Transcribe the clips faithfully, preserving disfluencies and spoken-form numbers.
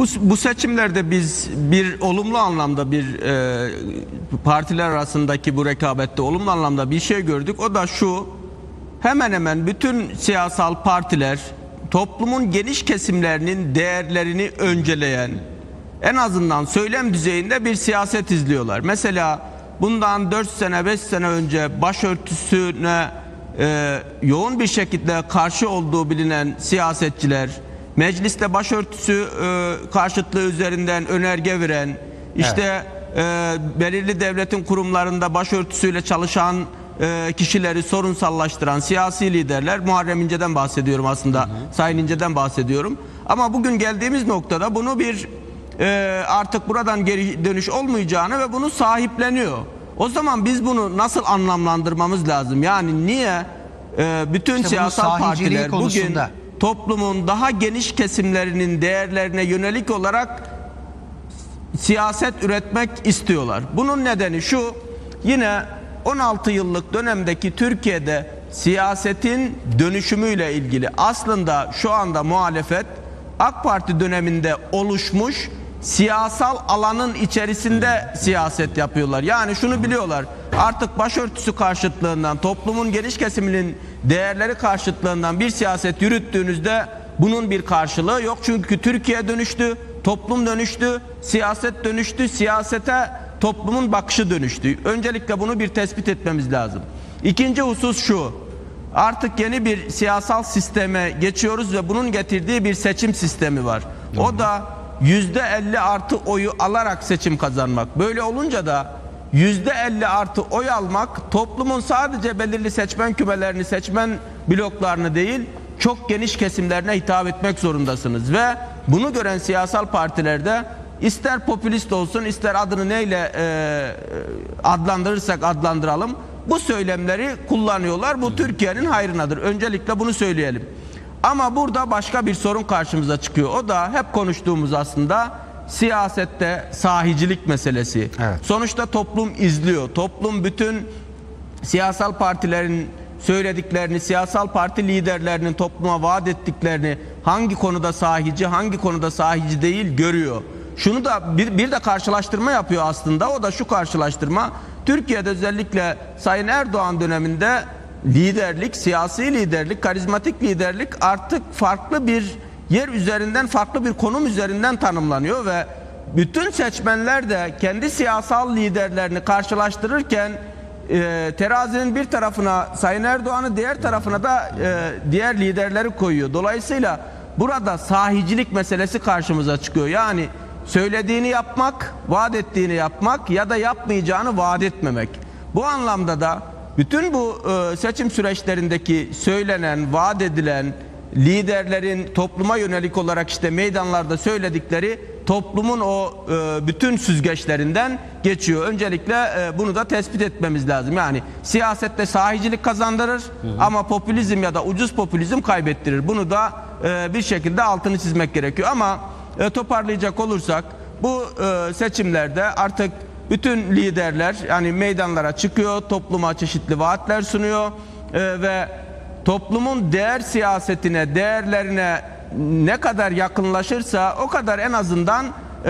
Bu, bu seçimlerde biz bir olumlu anlamda bir e, partiler arasındaki bu rekabette olumlu anlamda bir şey gördük. O da şu: hemen hemen bütün siyasal partiler toplumun geniş kesimlerinin değerlerini önceleyen, en azından söylem düzeyinde bir siyaset izliyorlar. Mesela bundan dört sene beş sene önce başörtüsüne e, yoğun bir şekilde karşı olduğu bilinen siyasetçiler, mecliste başörtüsü e, karşıtlığı üzerinden önerge veren, işte evet. e, belirli devletin kurumlarında başörtüsüyle çalışan e, kişileri sorunsallaştıran siyasi liderler, Muharrem İnce'den bahsediyorum aslında, hı hı. Sayın İnce'den bahsediyorum. Ama bugün geldiğimiz noktada bunu bir e, artık buradan geri dönüş olmayacağını ve bunu sahipleniyor. O zaman biz bunu nasıl anlamlandırmamız lazım? Yani niye e, bütün işte siyasal partiler konusunda bugün toplumun daha geniş kesimlerinin değerlerine yönelik olarak siyaset üretmek istiyorlar? Bunun nedeni şu: yine on altı yıllık dönemdeki Türkiye'de siyasetin dönüşümüyle ilgili. Aslında şu anda muhalefet AK Parti döneminde oluşmuş siyasal alanın içerisinde siyaset yapıyorlar. Yani şunu biliyorlar: artık başörtüsü karşıtlığından, toplumun geniş kesiminin değerleri karşıtlığından bir siyaset yürüttüğünüzde bunun bir karşılığı yok. Çünkü Türkiye dönüştü, toplum dönüştü, siyaset dönüştü, siyasete toplumun bakışı dönüştü. Öncelikle bunu bir tespit etmemiz lazım. İkinci husus şu: artık yeni bir siyasal sisteme geçiyoruz ve bunun getirdiği bir seçim sistemi var. O da yüzde elli artı oyu alarak seçim kazanmak. Böyle olunca da yüzde elli artı oy almak, toplumun sadece belirli seçmen kümelerini, seçmen bloklarını değil, çok geniş kesimlerine hitap etmek zorundasınız. Ve bunu gören siyasal partilerde ister popülist olsun, ister adını neyle e, adlandırırsak adlandıralım, bu söylemleri kullanıyorlar. Bu Türkiye'nin hayrınadır. Öncelikle bunu söyleyelim. Ama burada başka bir sorun karşımıza çıkıyor. O da hep konuştuğumuz aslında siyasette sahicilik meselesi. Evet. Sonuçta toplum izliyor. Toplum bütün siyasal partilerin söylediklerini, siyasal parti liderlerinin topluma vaat ettiklerini, hangi konuda sahici, hangi konuda sahici değil görüyor. Şunu da bir, bir de karşılaştırma yapıyor aslında. O da şu karşılaştırma: Türkiye'de özellikle Sayın Erdoğan döneminde liderlik, siyasi liderlik, karizmatik liderlik artık farklı bir yer üzerinden, farklı bir konum üzerinden tanımlanıyor ve bütün seçmenler de kendi siyasal liderlerini karşılaştırırken e, terazinin bir tarafına Sayın Erdoğan'ı, diğer tarafına da e, diğer liderleri koyuyor. Dolayısıyla burada sahicilik meselesi karşımıza çıkıyor. Yani söylediğini yapmak, vaat ettiğini yapmak ya da yapmayacağını vaat etmemek. Bu anlamda da bütün bu e, seçim süreçlerindeki söylenen, vaat edilen liderlerin topluma yönelik olarak işte meydanlarda söyledikleri toplumun o e, bütün süzgeçlerinden geçiyor. Öncelikle e, bunu da tespit etmemiz lazım. Yani siyasette sahicilik kazandırır, hı hı. ama popülizm ya da ucuz popülizm kaybettirir. Bunu da e, bir şekilde altını çizmek gerekiyor. Ama e, toparlayacak olursak bu e, seçimlerde artık bütün liderler yani meydanlara çıkıyor, topluma çeşitli vaatler sunuyor e, ve toplumun değer siyasetine, değerlerine ne kadar yakınlaşırsa o kadar en azından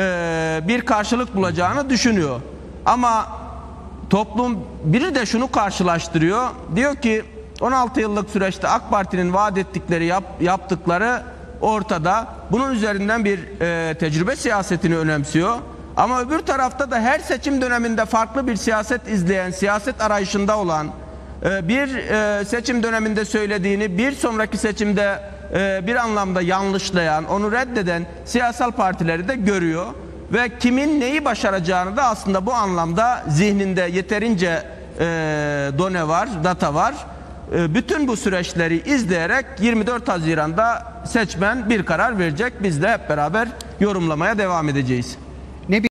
e, bir karşılık bulacağını düşünüyor. Ama toplum biri de şunu karşılaştırıyor. Diyor ki on altı yıllık süreçte AK Parti'nin vaat ettikleri, yap, yaptıkları ortada. Bunun üzerinden bir e, tecrübe siyasetini önemsiyor. Ama öbür tarafta da her seçim döneminde farklı bir siyaset izleyen, siyaset arayışında olan, bir seçim döneminde söylediğini bir sonraki seçimde bir anlamda yanlışlayan, onu reddeden siyasal partileri de görüyor. Ve kimin neyi başaracağını da aslında bu anlamda zihninde yeterince done var, data var. Bütün bu süreçleri izleyerek yirmi dört Haziran'da seçmen bir karar verecek. Biz de hep beraber yorumlamaya devam edeceğiz.